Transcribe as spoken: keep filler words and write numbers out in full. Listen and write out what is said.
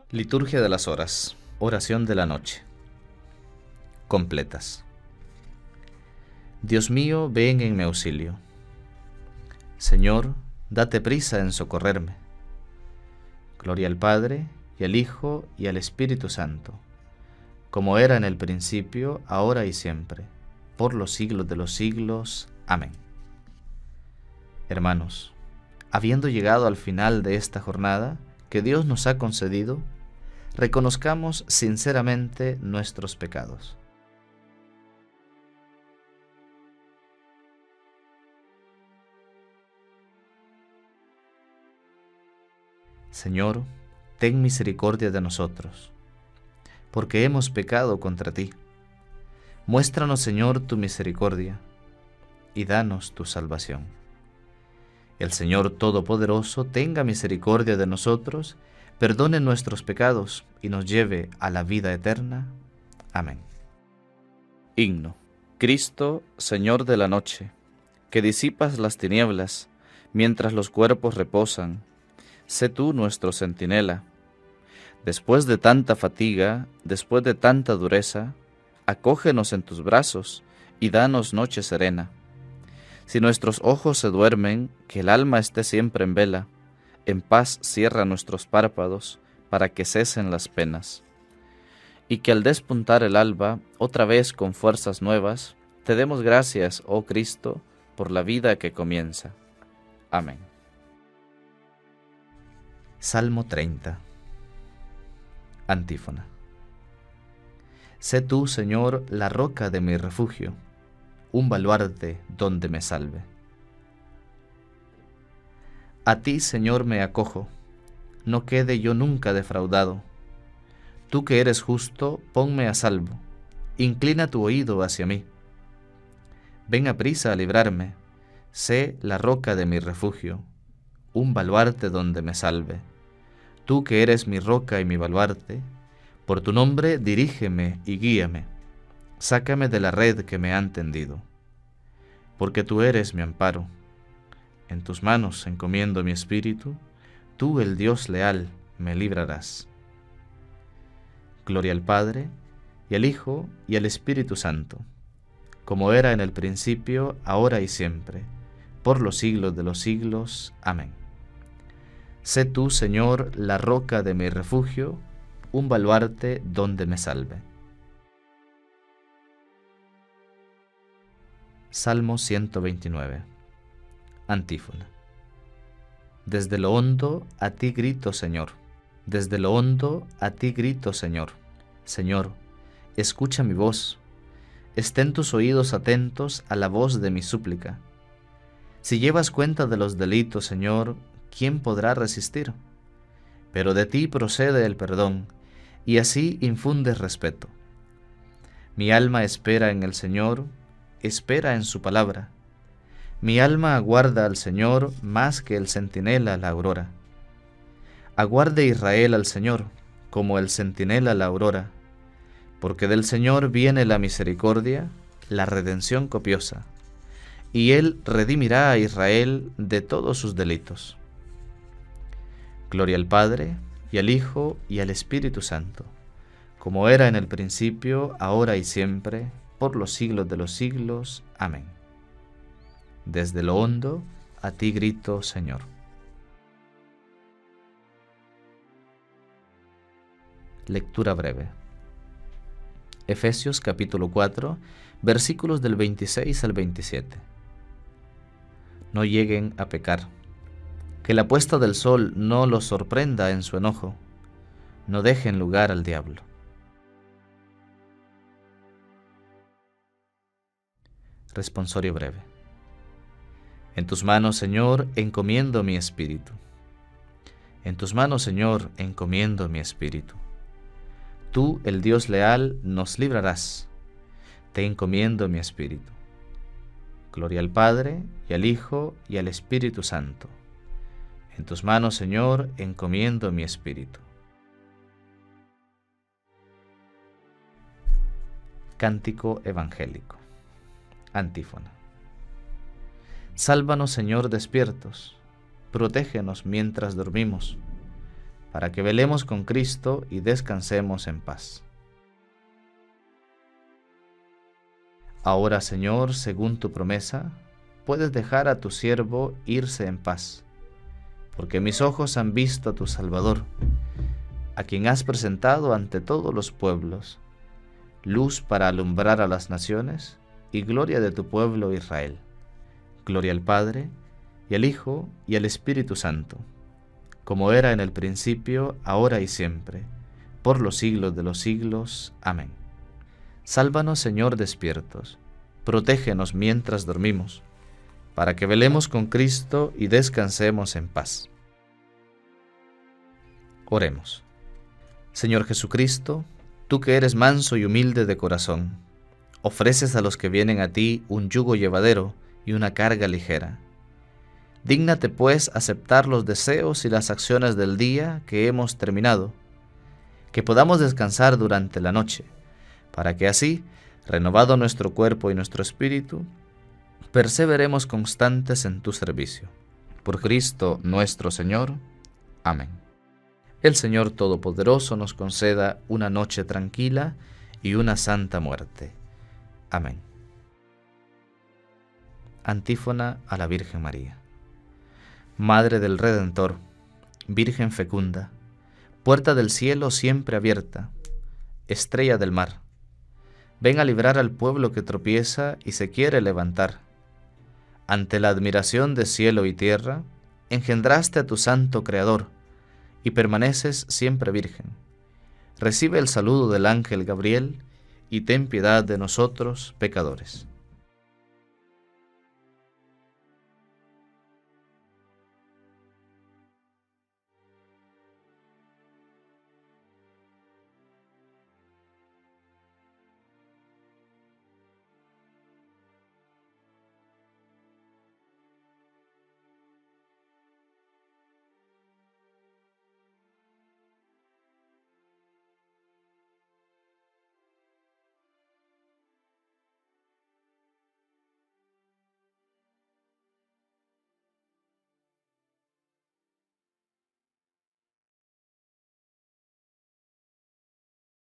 Liturgia de las horas. Oración de la noche. Completas. Dios mío, ven en mi auxilio. Señor, date prisa en socorrerme. Gloria al Padre, y al Hijo, y al Espíritu Santo, como era en el principio, ahora y siempre, por los siglos de los siglos. Amén. Hermanos, habiendo llegado al final de esta jornada que Dios nos ha concedido, reconozcamos sinceramente nuestros pecados. Señor, ten misericordia de nosotros, porque hemos pecado contra ti. Muéstranos, Señor, tu misericordia, y danos tu salvación. El Señor Todopoderoso tenga misericordia de nosotros, perdone nuestros pecados y nos lleve a la vida eterna. Amén. Himno. Cristo, Señor de la noche, que disipas las tinieblas mientras los cuerpos reposan, sé tú nuestro centinela. Después de tanta fatiga, después de tanta dureza, acógenos en tus brazos y danos noche serena. Si nuestros ojos se duermen, que el alma esté siempre en vela, en paz cierra nuestros párpados para que cesen las penas. Y que al despuntar el alba, otra vez con fuerzas nuevas, te demos gracias, oh Cristo, por la vida que comienza. Amén. Salmo treinta. Antífona. Sé tú, Señor, la roca de mi refugio, un baluarte donde me salve. A ti, Señor, me acojo, no quede yo nunca defraudado. Tú que eres justo, ponme a salvo, inclina tu oído hacia mí. Ven aprisa a librarme, sé la roca de mi refugio, un baluarte donde me salve. Tú que eres mi roca y mi baluarte, por tu nombre dirígeme y guíame, sácame de la red que me han tendido. Porque tú eres mi amparo, en tus manos encomiendo mi espíritu, tú, el Dios leal, me librarás. Gloria al Padre, y al Hijo, y al Espíritu Santo, como era en el principio, ahora y siempre, por los siglos de los siglos. Amén. Sé tú, Señor, la roca de mi refugio, un baluarte donde me salve. Salmo ciento veintinueve. Antífona. Desde lo hondo a ti grito, Señor. Desde lo hondo a ti grito, Señor. Señor, escucha mi voz. Estén tus oídos atentos a la voz de mi súplica. Si llevas cuenta de los delitos, Señor, ¿quién podrá resistir? Pero de ti procede el perdón, y así infundes respeto. Mi alma espera en el Señor, espera en su palabra. Mi alma aguarda al Señor más que el centinela la aurora. Aguarde Israel al Señor, como el centinela la aurora, porque del Señor viene la misericordia, la redención copiosa, y Él redimirá a Israel de todos sus delitos. Gloria al Padre, y al Hijo, y al Espíritu Santo, como era en el principio, ahora y siempre, por los siglos de los siglos. Amén. Desde lo hondo, a ti grito, Señor. Lectura breve. Efesios capítulo cuatro, versículos del veintiséis al veintisiete. No lleguen a pecar. Que la puesta del sol no los sorprenda en su enojo. No dejen lugar al diablo. Responsorio breve. En tus manos, Señor, encomiendo mi espíritu. En tus manos, Señor, encomiendo mi espíritu. Tú, el Dios leal, nos librarás. Te encomiendo mi espíritu. Gloria al Padre, y al Hijo, y al Espíritu Santo. En tus manos, Señor, encomiendo mi espíritu. Cántico evangélico. Antífona. Sálvanos, Señor, despiertos, protégenos mientras dormimos. para que velemos con Cristo y descansemos en paz. Ahora, Señor, según tu promesa, puedes dejar a tu siervo irse en paz, porque mis ojos han visto a tu Salvador, a quien has presentado ante todos los pueblos, luz para alumbrar a las naciones y gloria de tu pueblo Israel. Gloria al Padre, y al Hijo, y al Espíritu Santo, como era en el principio, ahora y siempre, por los siglos de los siglos. Amén. Sálvanos, Señor, despiertos, protégenos mientras dormimos, para que velemos con Cristo y descansemos en paz. Oremos. Señor Jesucristo, tú que eres manso y humilde de corazón, ofreces a los que vienen a ti un yugo llevadero y una carga ligera. Dígnate, pues, aceptar los deseos y las acciones del día que hemos terminado, que podamos descansar durante la noche, para que así, renovado nuestro cuerpo y nuestro espíritu, perseveremos constantes en tu servicio. Por Cristo nuestro Señor. Amén. El Señor Todopoderoso nos conceda una noche tranquila y una santa muerte. Amén. Antífona a la Virgen María. Madre del Redentor, Virgen fecunda, puerta del cielo siempre abierta, estrella del mar, ven a librar al pueblo que tropieza y se quiere levantar. Ante la admiración de cielo y tierra, engendraste a tu santo Creador, y permaneces siempre virgen. Recibe el saludo del ángel Gabriel, y ten piedad de nosotros, pecadores.